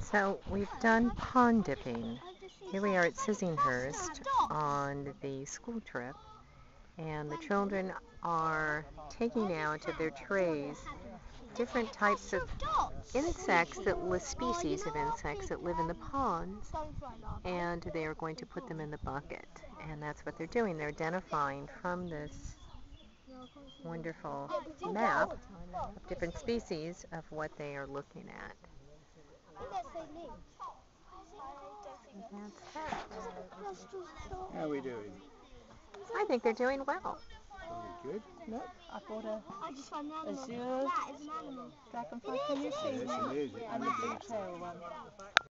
So we've done pond dipping. Here we are at Sissinghurst on the school trip, and the children are taking out of their trays different types of insects, species of insects that live in the ponds, and they are going to put them in the bucket. And that's what they're doing. They're identifying from this wonderful map of different species of what they are looking at. How are we doing? I think they're doing well. Good? Look, I bought a azure dragonfly. Can you see? Yes, it is. And the blue tail one.